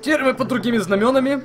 Теперь мы под другими знаменами.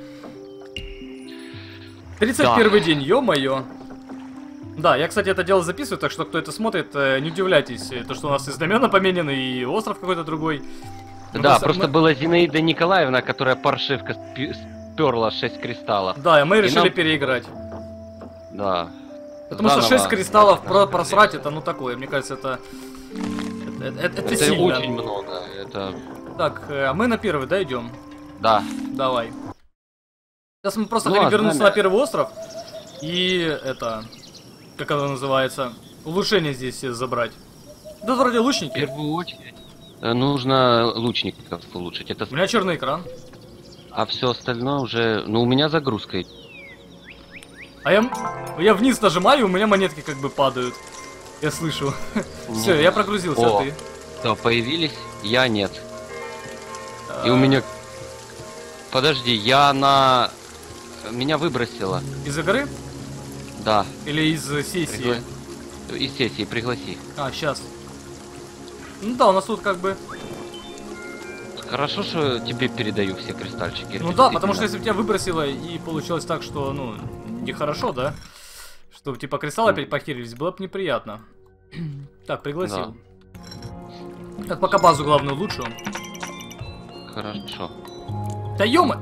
31 день, ё-моё. Да, я, кстати, это дело записываю, так что кто это смотрит, не удивляйтесь, то, что у нас и знамена поменены, и остров какой-то другой. Да, просто была Зинаида Николаевна, которая паршивка сперла 6 кристаллов. Да, и мы решили переиграть. Да. Потому что 6 кристаллов просрать, это ну такое, мне кажется, это сильно. Очень много. Это... Так, а мы на первый, да, идем? Да. Давай. Сейчас мы просто хотим вернуться на первый остров. И это... Как оно называется? Улучшение здесь забрать. Да вроде лучники. В первую очередь нужно лучников улучшить. Это... У меня черный экран. А все остальное уже... Ну, у меня загрузка. А я вниз нажимаю, и у меня монетки как бы падают. Я слышу. Все, я прогрузился, а ты? Да, появились, я нет. И у меня... Подожди, меня выбросило. Из игры? Да. Или из сессии? Из сессии, пригласи. А, сейчас. Ну да, у нас тут как бы... Хорошо, что тебе передаю все кристальчики. Ну да, потому что если бы тебя выбросило и получилось так, что, ну, нехорошо, да? Чтобы типа кристаллы опять похерились, было бы неприятно. Так, пригласил. Да. Так, пока базу главную улучшу. Хорошо. Да ёма!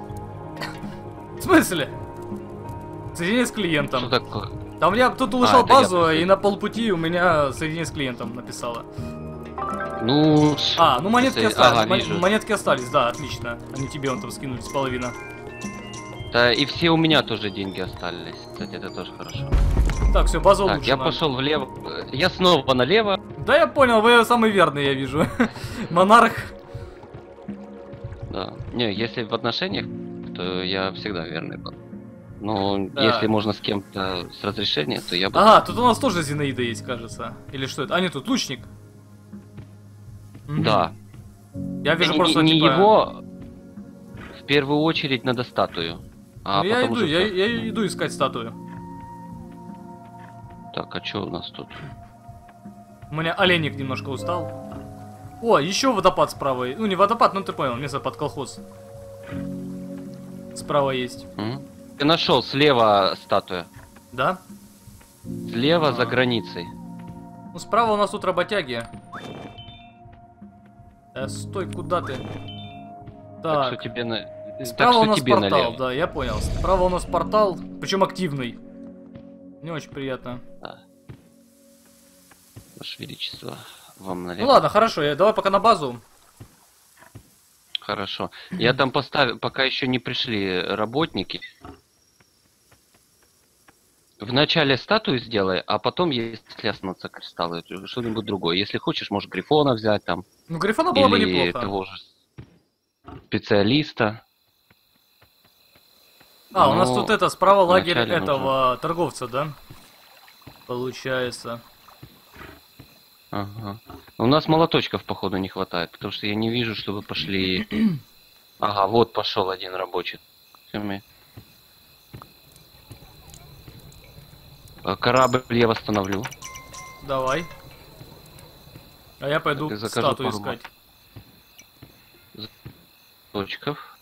В смысле? Соединение с клиентом. Что такое? Там я тут улучшал базу, и на полпути у меня соединение с клиентом написало. Ну... А, ну монетки остались. Ага, монетки остались, да, отлично. Они тебе вон там скинулись половина. Да, и все у меня тоже деньги остались. Кстати, это тоже хорошо. Так, все, база улучшена. Так, я пошел влево. Я снова налево. Да, я понял, вы самый верный, я вижу. Монарх. Да. Не, если в отношениях, то я всегда верный был. Но да. Если можно с кем-то с разрешения, то я бы... Ага, тут у нас тоже Зинаида есть, кажется. Или что это? А, нет, тут лучник. Да. Я вижу просто, не типа... его, в первую очередь надо статую. А ну, я иду искать статую. Так, а что у нас тут? У меня оленик немножко устал. О, еще водопад справа. Ну, не водопад, ну ты понял, место под колхоз. Справа есть. Я нашел, слева статуя. Да? Слева за границей. Ну, справа у нас тут работяги. Стой, куда ты? Так что тебе на... Справа у нас портал, налево. да, я понял. Справа у нас портал, причем активный. Не очень приятно. Да. Ваше Величество, вам налево. Ну ладно, хорошо, давай пока на базу. Хорошо. Я там поставил, пока еще не пришли работники. Вначале статую сделай, а потом, если останутся кристаллы, что-нибудь другое. Если хочешь, можешь грифона взять там. Ну, грифона было бы или неплохо. того же специалиста. А, у нас тут это, справа лагерь этого нужно... торговца, да? Получается. Ага. У нас молоточков, походу, не хватает, потому что я не вижу, чтобы пошли... Ага, вот пошел один рабочий. Корабль я восстановлю. Давай. А я пойду статую искать. Точков.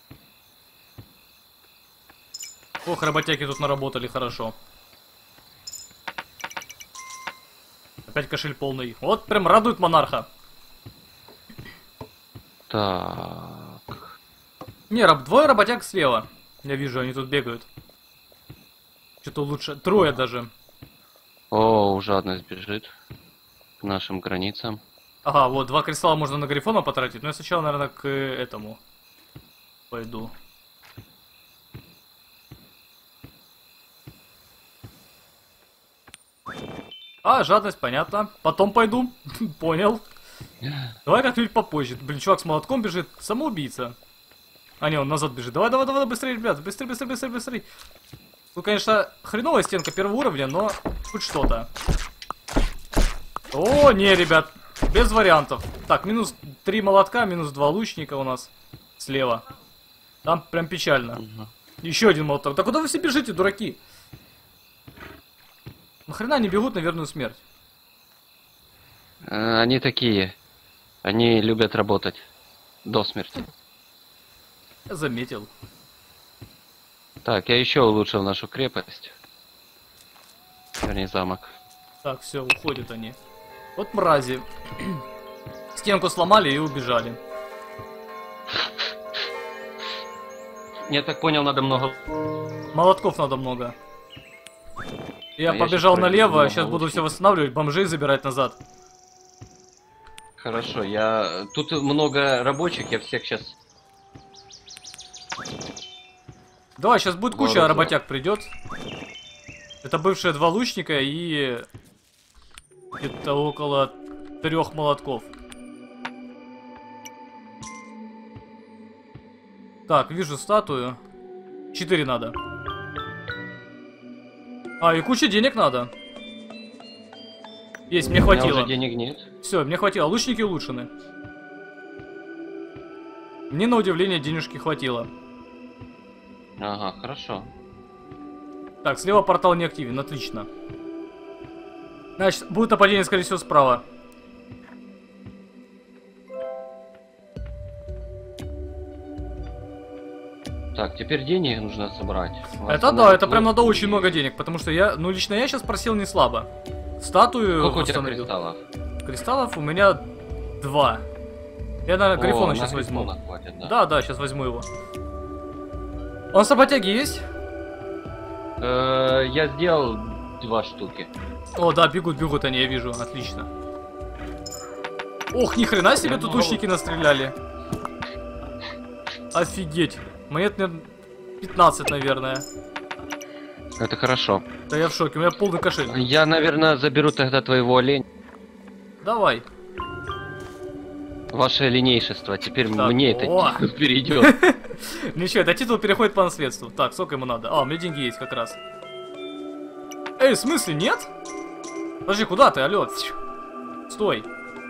Ох, работяги тут наработали хорошо. Опять кошель полный. Вот прям радует монарха. Так. Не, двое работяг слева. Я вижу, они тут бегают. Что-то лучше. Трое даже. О, жадность бежит к нашим границам. Ага, вот 2 кристалла можно на грифона потратить. Но я сначала, наверное, к этому пойду. А, жадность, понятно. Потом пойду. Понял. Давай как-нибудь попозже. Блин, чувак с молотком бежит. Самоубийца. А, не, он назад бежит. Давай, давай, давай, быстрее, ребят. Быстрее, быстрее, быстрее, быстрее. Ну, конечно, хреновая стенка первого уровня, но хоть что-то. О, не, ребят. Без вариантов. Так, минус 3 молотка, минус 2 лучника у нас слева. Там прям печально. Еще один молоток. Да куда вы все бежите, дураки? Нахрена они бегут на верную смерть? Они такие. Они любят работать до смерти. Я заметил. Так, я еще улучшил нашу крепость. Вернее, замок. Так, все, уходят они. Вот мрази. Стенку сломали и убежали. Я так понял, надо много... Молотков надо много. Я А я побежал щас налево, пройду сейчас буду лучше. все восстанавливать, бомжей забирать назад. Хорошо, я... Тут много рабочих, я всех сейчас... Давай, сейчас будет куча Вооружен. работяг придет. Это бывшие 2 лучника и где-то около 3 молотков. Так, вижу статую. 4 надо. А, и куча денег надо. Есть, мне У меня хватило. уже денег нет. Все, мне хватило. Лучники улучшены. Мне на удивление денежки хватило. Ага, хорошо. Так, слева портал не активен, отлично. Значит, будет нападение, скорее всего, справа. Так, теперь денег нужно собрать. Это да, это прям надо очень много денег, потому что я, ну лично я сейчас просил не слабо. Статую Сколько у тебя восстановил. кристаллов? Кристаллов у меня 2. Я, наверное, Грифона О, сейчас на возьму. Грифона хватит, да. Да, да, сейчас возьму его. Он с работяги есть? Я сделал 2 штуки. О, да, бегут они, я вижу, отлично. Ох, ни хрена себе Я тут могу- лучники настреляли. Офигеть. Монет, наверное, 15, наверное. Это хорошо. Да я в шоке, у меня полный кошель. Я, наверное, заберу тогда твоего оленя. Давай. Ваше оленейшество. Теперь Так, мне это о! перейдет. Ничего, этот титул переходит по наследству. Так, сколько ему надо? А, у меня деньги есть как раз. Эй, в смысле, нет? Подожди, куда ты, алё? Стой.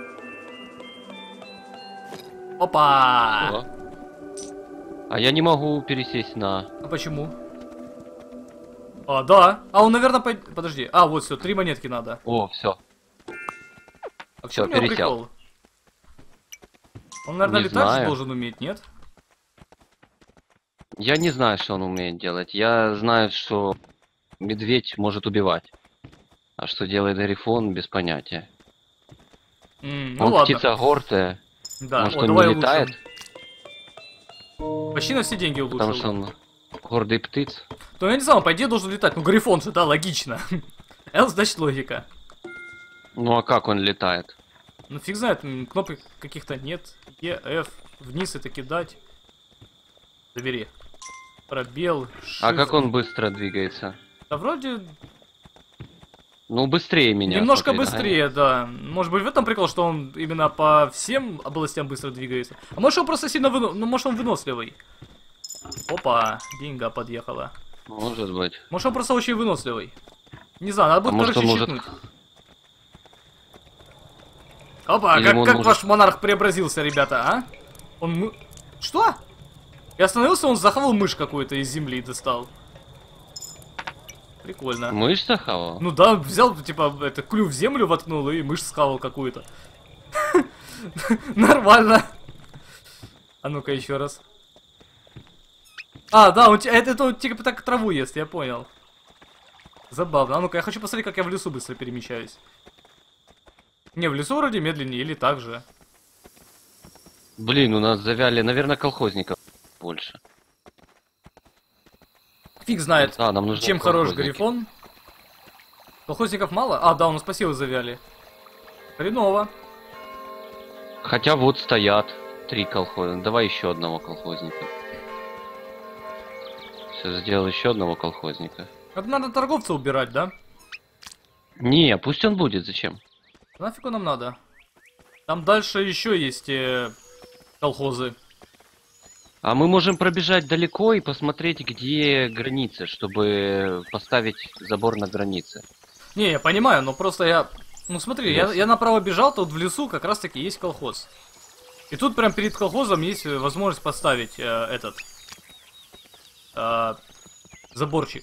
Опа! А я не могу пересесть на... А почему? А, да. А он, наверное, подожди. А, вот все, 3 монетки надо. О, все. А в Всё, чем у него пересел. прикол? Он, наверное, Не летать же знаю. должен уметь, нет? Я не знаю, что он умеет делать. Я знаю, что медведь может убивать. А что делает Грифон, без понятия. Ну Он ладно. птица гордая. Да, Может, о, он давай не летает, улучшим. Почти на все деньги улучшил. потому что он гордый птиц. Ну я не знаю, он, по идее должен летать. Ну Грифон же, да, логично. Л значит логика. Ну а как он летает? Ну фиг знает, кнопок каких-то нет. Е, F, вниз это кидать. Забери. Пробел, А shift. как он быстро двигается? Да вроде Ну, быстрее меня. немножко смотри, быстрее, да. Может быть в этом прикол, что он именно по всем областям быстро двигается. А может он просто сильно ну может он выносливый. Опа, деньга подъехала. Может быть. Может он просто очень выносливый. Не знаю, надо будет, может, короче, он может- щитнуть. Опа, Или он как может- ваш монарх преобразился, ребята, а? Он Что? Я остановился, он захавал мышь какую-то из земли достал. Прикольно. Мышь захавал? Ну да, взял, типа, это, клюв в землю воткнул и мышь схавал какую-то. Нормально. А ну-ка еще раз. А, да, это он типа так траву ест, я понял. Забавно. А ну-ка, я хочу посмотреть, как я в лесу быстро перемещаюсь. Не, в лесу вроде медленнее или так же. Блин, у нас завяли, наверное, колхозников больше. Фиг знает, Да, нам нужны чем хорош колхозники. Грифон. Колхозников мало? А, да, у нас пассивы завяли. Хреново. Хотя вот стоят 3 колхозника. Давай еще одного колхозника. Все, сделал еще одного колхозника. Это надо торговца убирать, да? Не, пусть он будет, зачем? Нафиг он нам надо? Там дальше еще есть колхозы. А мы можем пробежать далеко и посмотреть, где границы, чтобы поставить забор на границе. Не, я понимаю, но просто я... Ну смотри, Лес. я направо бежал, тут в лесу как раз таки есть колхоз. И тут прям перед колхозом есть возможность поставить этот... заборчик.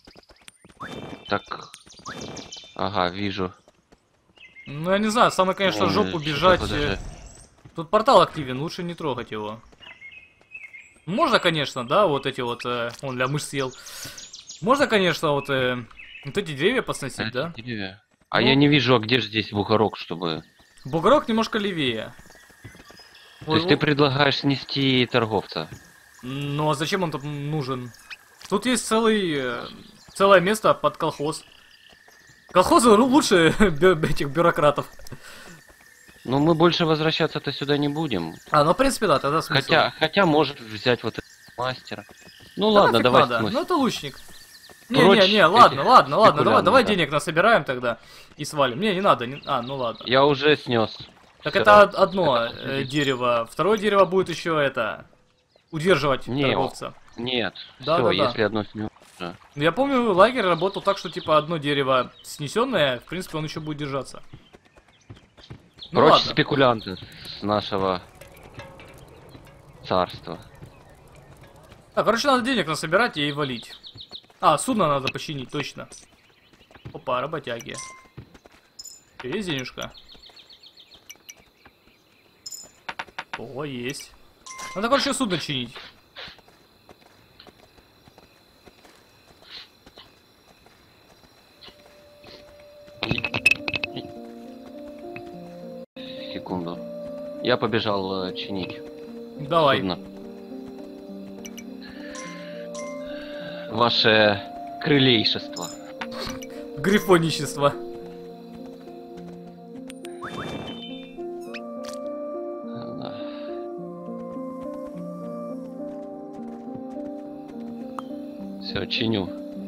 Так. Ага, вижу. Ну я не знаю, самое, конечно, в жопу Что-то бежать. подожди. Тут портал активен, лучше не трогать его. Можно, конечно, да, вот эти вот, он для мышь съел. Можно, конечно, вот эти деревья посносить, Это да? деревья. А Ну, я не вижу, а где же здесь бугорок, чтобы... бугорок немножко левее. То есть ты предлагаешь снести торговца? Ну а зачем он там нужен? Тут есть целое место под колхоз. Колхозы лучше этих бюрократов. Ну, мы больше возвращаться-то сюда не будем. А, ну в принципе да, тогда смысл. Хотя может взять вот этого мастера. Ну Да ладно, нафиг давай надо. сносим. Ну это лучник. Прочь Не, ладно, этих ладно, давай спекулянтов, да. денег насобираем тогда и свалим. Не надо, а, ну ладно. Я уже снес. Так Всё. это одно Это последний. дерево. Второе дерево будет еще это удерживать Не, торговца. Нет. Да, Все, да, да. если одно снес. Да. Ну, я помню, лагерь работал так, что типа одно дерево снесенное, в принципе, он еще будет держаться. Ну Прочь ладно. спекулянты с нашего царства. Так, короче, надо денег насобирать и валить. А, судно надо починить, точно. Опа, работяги. Есть денежка? О, есть. Надо, короче, судно чинить. Секунду. Я побежал чинить Давай. судно. Ваше крылейшество. Грифоничество. Все, чиню.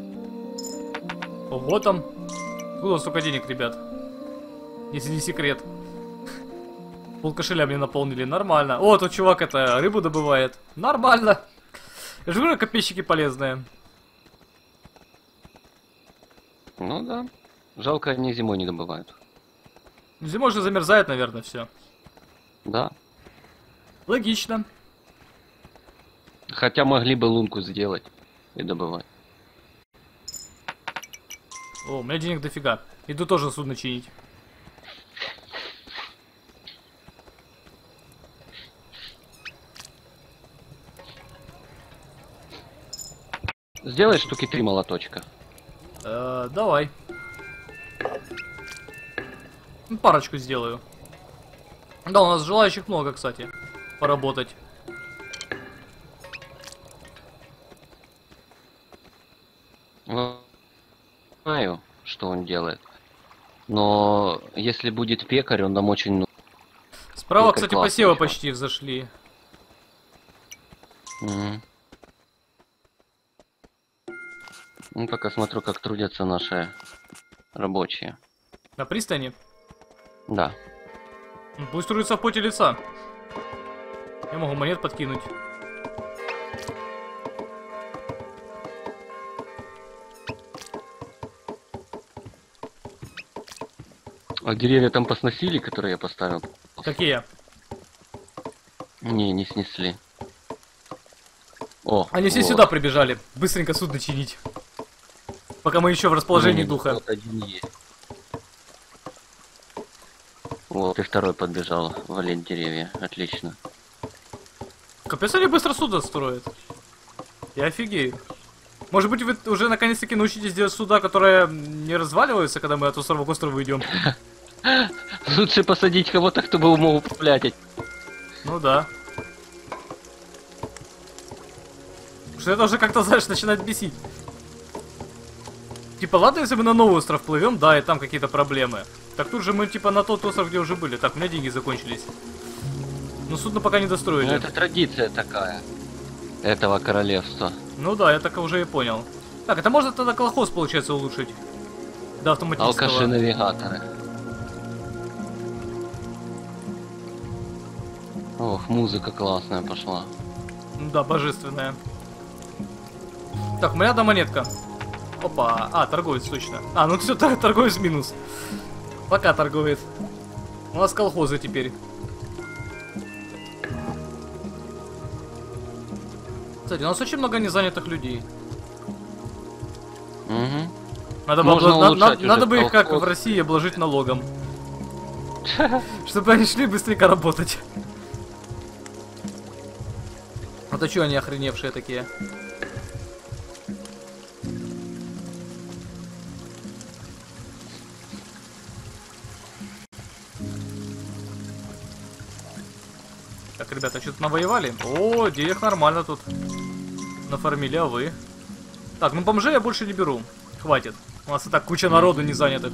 Вот там. Откуда столько денег, ребят? Если не секрет. Пол кошеля мне наполнили, нормально. О, тут чувак это рыбу добывает. Нормально. Я же говорю, копейщики полезные. Ну да. Жалко, они зимой не добывают. Зимой же замерзает, наверное, все. Да. Логично. Хотя могли бы лунку сделать и добывать. О, у меня денег дофига. Иду тоже судно чинить. Сделай штуки 3 молоточка. Давай. Ну, парочку сделаю. Да, у нас желающих много, кстати, поработать. Ну, знаю, что он делает. Но если будет пекарь, он нам очень нужен. Справа, Пекарь кстати, классный посевы чувак. почти взошли. Мгм. Ну, пока смотрю, как трудятся наши рабочие. На пристани. Да. Пусть трудится в поте лица. Я могу монет подкинуть. А деревья там посносили, которые я поставил? Какие? Не снесли. О, Они все вот. сюда прибежали. Быстренько судно чинить. Пока мы еще в расположении Не, духа. вот один есть. Вот, и второй подбежал валить деревья. Отлично. Капец, они быстро судно строят. Я офигею. Может быть, вы уже наконец-таки научитесь делать суда, которые не разваливаются, когда мы от острова к острову идем? Лучше посадить кого-то, кто бы мог управлять. Ну да. Потому что это уже как-то, знаешь, начинает бесить. Типа, ладно, если мы на новый остров плывем, да, и там какие-то проблемы. Так тут же мы, типа, на тот остров, где уже были. Так, у меня деньги закончились. Но судно пока не достроили. Ну, это традиция такая. Этого королевства. Ну да, я так уже и понял. Так, это можно тогда колхоз, получается, улучшить. До автоматического. Алкаши-навигаторы. Ох, музыка классная пошла. Да, божественная. Так, у меня одна монетка. Опа, а, торговец, точно. А, ну все, торговец минус. Пока торговец. У нас колхозы теперь. Кстати, у нас очень много незанятых людей. Угу. Надо Можно улучшать уже надо бы их, как колхоз. в России, обложить налогом. Чтобы они шли быстренько работать. Вот а чё они охреневшие такие? Так, ребята, что-то навоевали? О, денег нормально тут. Нафармили, а вы? Так, ну бомжей я больше не беру. Хватит. У нас и так куча народу не занятых.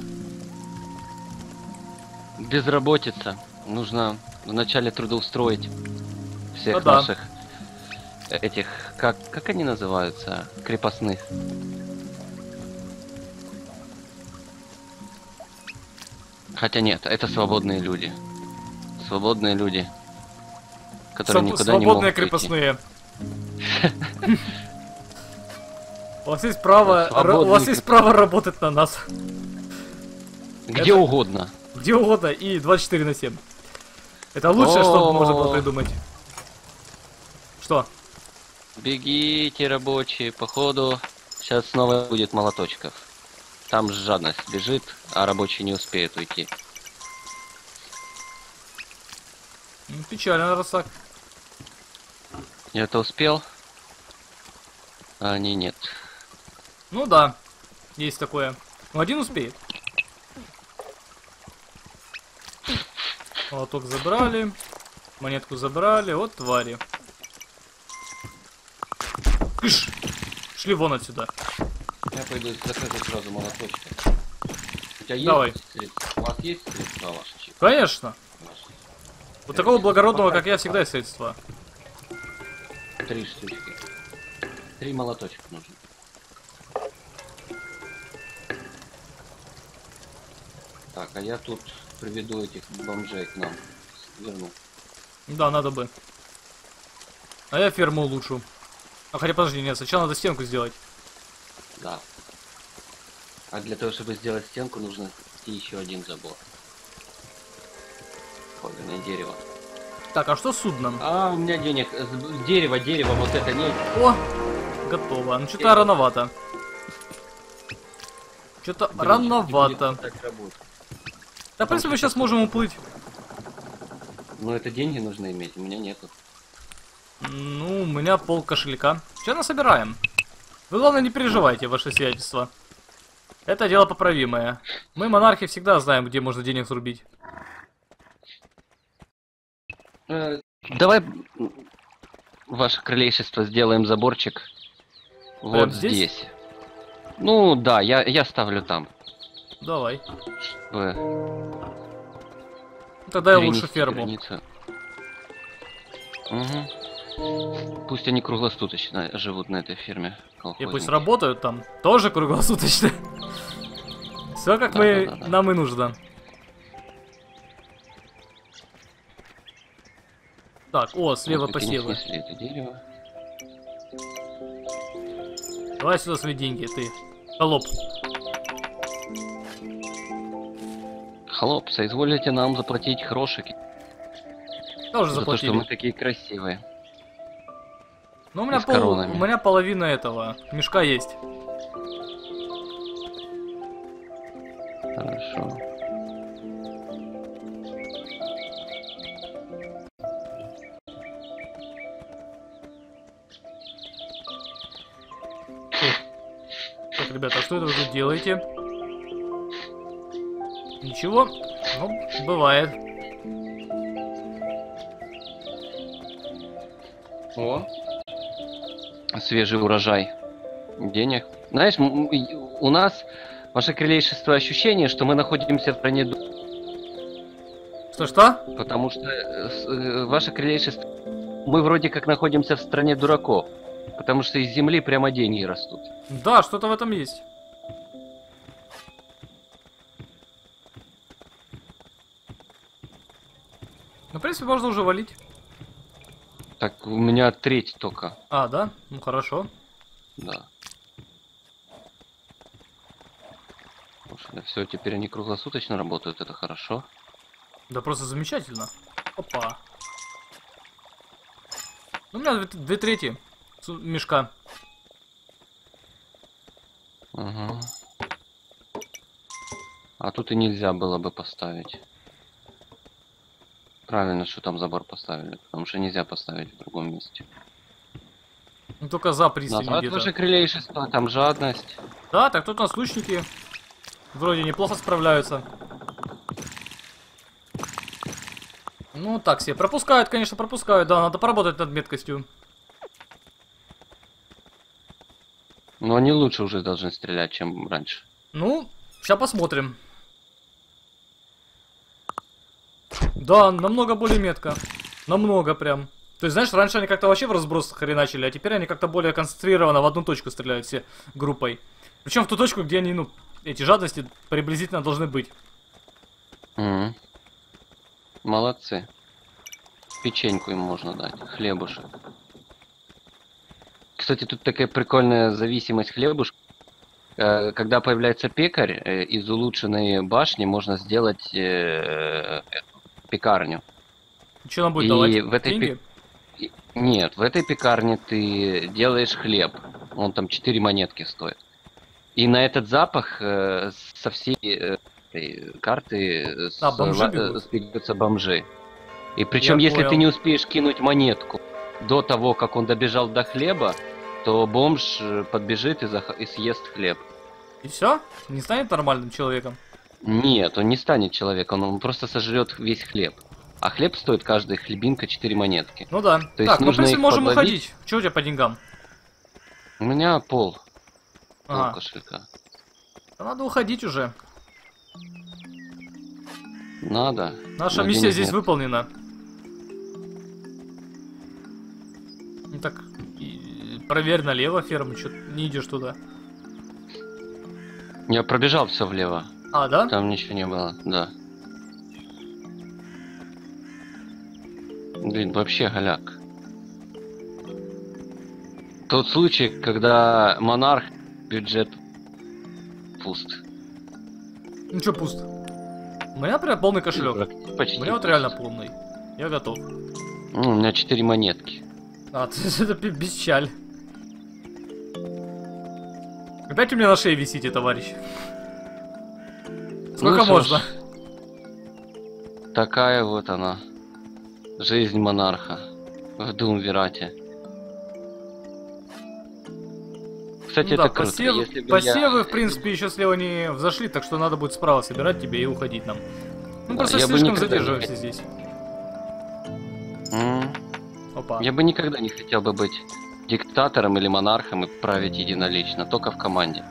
Безработица. Нужно вначале трудоустроить всех Ну да. наших этих, как они называются, крепостных. Хотя нет, это свободные люди. Свободные люди, которые никуда не могут Свободные пойти. крепостные. У вас есть право, Свободные у вас есть право работать на нас. Где угодно. Где угодно и 24/7. Это лучшее, что можно было придумать. Что? Бегите, рабочие, походу сейчас снова будет молоточков. Там жадность бежит, а рабочий не успеет уйти. Печально, раз так. Я-то успел, а они нет. Ну да, есть такое. Ну один успеет. Молоток забрали. Монетку забрали. Вот твари. Кыш! Шли вон отсюда. Я пойду закажу сразу молоточка. У тебя есть Давай. средства? У вас есть средства ваши? Чип? Конечно. Ваши? У такого благородного, как я, всегда есть средства. 3 штучки. 3 молоточка нужно. Так, а я тут приведу этих бомжей к нам. Верну. Да, надо бы. А я ферму улучшу. А хотя подожди, нет, сначала надо стенку сделать. Да. А для того, чтобы сделать стенку, нужно еще один забор. Поганое дерево. Так, а что с судном? А, у меня денег. Дерево, вот это не. О, готово. Ну что-то рановато. Что-то рановато. Так работает. Да, в принципе, мы сейчас можем уплыть. Но это деньги нужно иметь, у меня нету. Ну, у меня пол кошелька. Что насобираем? Вы, главное, не переживайте, ваше сиятельство. Это дело поправимое. Мы, монархи, всегда знаем, где можно денег срубить. Давай, ваше крылейшество, сделаем заборчик. Прям Вот здесь? здесь. Ну да, я ставлю там. Давай. Чтобы Тогда я лучше перенести ферму. границу. Угу. Пусть они круглосуточно живут на этой ферме. И пусть колхозники. работают там. Тоже круглосуточно. Все как Да. нам и нужно. Так, о, слева Вот, наконец, посевы. снесли это дерево. Давай сюда свои деньги, ты. Холоп. Холоп, соизволите нам заплатить грошики Тоже за то, что мы заплатили. такие красивые. Ну, у меня, с коронами. у меня половина этого мешка есть. Хорошо. Так, ребята, а что это вы тут делаете? Ничего. Ну, бывает. О. Свежий урожай денег. Знаешь, у нас, ваше крылейшество, ощущение, что мы находимся в стране... Что-что? Потому что, ваше крылейшество, мы вроде как находимся в стране дураков. Потому что из земли прямо деньги растут. Да, что-то в этом есть. Ну, в принципе, можно уже валить. Так, у меня треть только. А, да? Ну, хорошо. Да. Все, теперь они круглосуточно работают, это хорошо. Да просто замечательно. Опа. Ну, у меня две трети мешка. Ага. А тут и нельзя было бы поставить. Правильно, что там забор поставили, потому что нельзя поставить в другом месте. Ну, только за пристань Назад где-то. ваше крылейшество, там жадность. Да, так тут у нас лучники вроде неплохо справляются. Ну, так себе. Пропускают, конечно, пропускают. Да, надо поработать над меткостью. Но они лучше уже должны стрелять, чем раньше. Ну, сейчас посмотрим. Да, намного более метко. Намного прям. То есть, знаешь, раньше они как-то вообще в разброс хреначили, а теперь они как-то более концентрированно в одну точку стреляют все группой. Причем в ту точку, где они, ну, эти жадности приблизительно должны быть. Мгм. Молодцы. Печеньку им можно дать, хлебушек. Кстати, тут такая прикольная зависимость хлебушка. Когда появляется пекарь, из улучшенной башни можно сделать пекарню. Что нам будет И давать? в этой Деньги? Нет, в этой пекарне ты делаешь хлеб. Он там 4 монетки стоит. И на этот запах со всей этой карты Бомжи бегут? сбегутся бомжи. И причем, Я если ты понял. не успеешь кинуть монетку до того, как он добежал до хлеба, то бомж подбежит и съест хлеб. И все? Не станет нормальным человеком? Нет, он не станет человеком, он просто сожрет весь хлеб. А хлеб стоит каждая хлебинка 4 монетки. Ну да. То есть Так, ну в нужно принципе их можем подловить. уходить. Что у тебя по деньгам? У меня пол Ага. кошелька. Да надо уходить уже. Надо. Наша но миссия денег здесь нет. выполнена. Ну так, проверь налево ферму, что не идешь туда. Я пробежал все влево. А, да? Там ничего не было, да. Блин, вообще голяк. Тот случай, когда монарх бюджет пуст. Ну что, пуст. У меня прям полный кошелек. Почти У меня вот пуст. реально полный. Я готов. Ну, у меня 4 монетки. А, это бесчаль. Опять у меня на шее висите, товарищ. Сколько Ну, что можно? ж, такая вот она. Жизнь монарха в Думвирате. Кстати, Ну да, это круто. Если бы посевы, в принципе, еще слева не взошли, так что надо будет справа собирать тебе и уходить нам. Ну Да, просто я бы слишком никогда не задерживаемся здесь. Опа. Я бы никогда не хотел бы быть диктатором или монархом и править единолично, только в команде.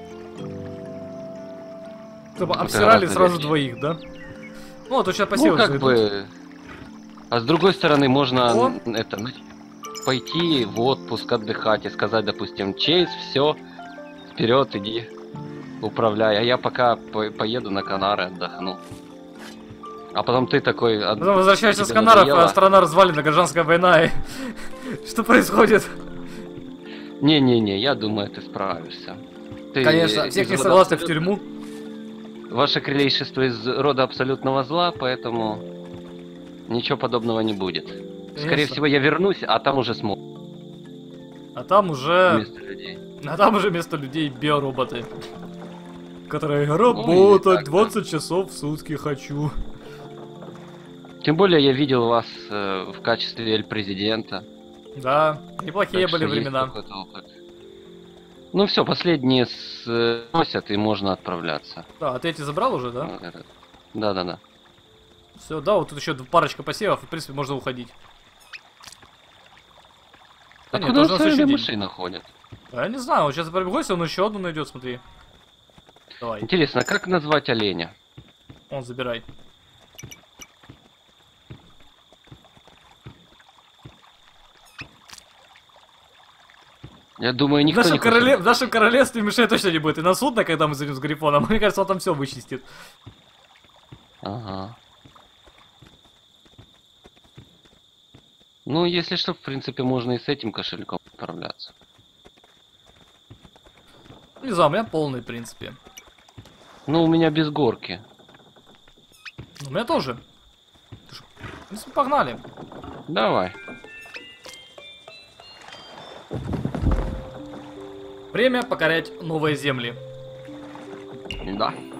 Чтобы это обсирали гораздо сразу легче. двоих, да? Ну, вот сейчас Ну, посевы как зайдут. бы... А с другой стороны, можно О. пойти в отпуск, отдыхать и сказать, допустим, Чейз, все, вперед, иди, управляй. А я пока поеду на Канары, отдохну. А потом ты такой... Потом возвращаешься с тебе Канаров, надоело? а страна развалена, гражданская война. И... Что происходит? Не-не-не, я думаю, ты справишься. Ты Конечно, из всех рода несогласных в абсолютно- тюрьму. Ваше крылейшество из рода абсолютного зла, поэтому ничего подобного не будет. Скорее Конечно. всего, я вернусь, а там уже смогу А там уже... вместо людей. А там уже вместо людей биороботы. Которые или работать так, 20 часов в сутки хочу. Тем более я видел вас в качестве эль-президента. Да, неплохие так были что есть времена. какой-то опыт. Ну все, последние сносят и можно отправляться. Да, а ты эти забрал уже, да? Да-да-да. Все, да, вот тут еще парочка посевов, и в принципе можно уходить. Да нет, Откуда тоже на следующий день. мышей находят? А я не знаю, вот сейчас пробегусь, он еще одну найдет, смотри. Давай, Интересно, как назвать оленя? он забирай. Я думаю, никто не хочет. В нашем королевстве мышей точно не будет. И на судно, когда мы зайдем с Грифоном, мне кажется, он там все вычистит. Ага. Ну, если что, в принципе, можно и с этим кошельком отправляться. Не знаю, у меня полный, в принципе. Ну, у меня без горки. У меня тоже. В принципе, погнали. Давай. Время покорять новые земли. Да.